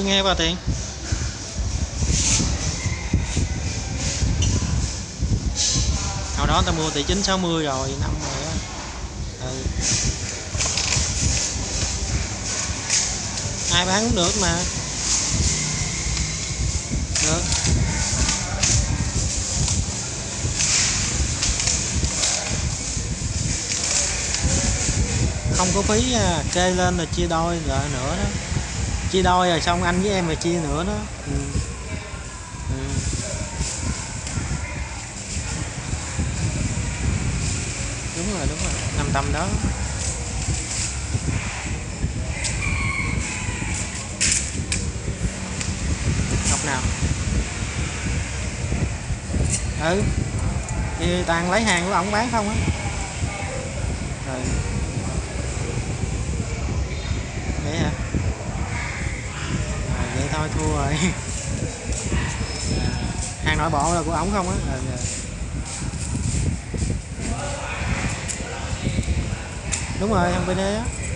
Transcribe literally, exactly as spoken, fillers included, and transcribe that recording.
nghe bao tiền? Hồi đó tao mua tỷ chín sáu mươi rồi, năm rồi á. Ừ. Ai bán cũng được mà. Được. Không có phí à, kê lên rồi chia đôi rồi nữa đó. Chia đôi rồi xong anh với em rồi chia nữa đó. Ừ. Ừ. Đúng rồi, đúng rồi, nằm tầm đó. Học nào? Ừ, thì toàn lấy hàng của ổng bán không á. Rồi. Vậy hả? Rồi, vậy thôi thua rồi. Hàng nội bộ là của ổng không á. Rồi, rồi. Đúng rồi, thằng bê đê á.